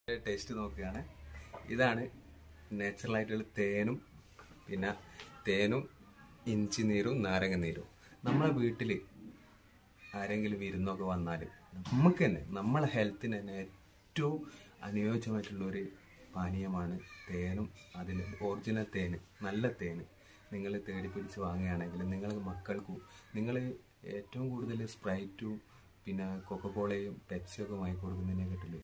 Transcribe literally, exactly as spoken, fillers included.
Taste നോക്കുകയാണ്. ഇതാണ് natural ആയിട്ടുള്ള തേനും പിന്നെ തേനും ഇഞ്ചി നീരും നാരങ്ങ നീരും. നമ്മളെ വീട്ടിൽ ആരെങ്കിലും വിരുന്നൊക്കെ വന്നാൽ നമുക്ക് തന്നെ നമ്മളെ ഹെൽത്തിന് തന്നെ ഏറ്റവും അനുയോജ്യമായിട്ടുള്ളൊരു പാനീയമാണ് തേനും. അതിൽ ഒറിജിനൽ തേന്, നല്ല തേന് നിങ്ങൾ തേടി പിടിച്ച് വാങ്ങുകയാണെങ്കിൽ നിങ്ങൾ മക്കൾക്കും നിങ്ങൾ ഏറ്റവും കൂടുതൽ സ്പ്രൈറ്റും പിന്നെ കൊക്കക്കോളയും പെപ്സിയൊക്കെ വാങ്ങി കൊടുക്കുന്നതിനെ കിട്ടില്ല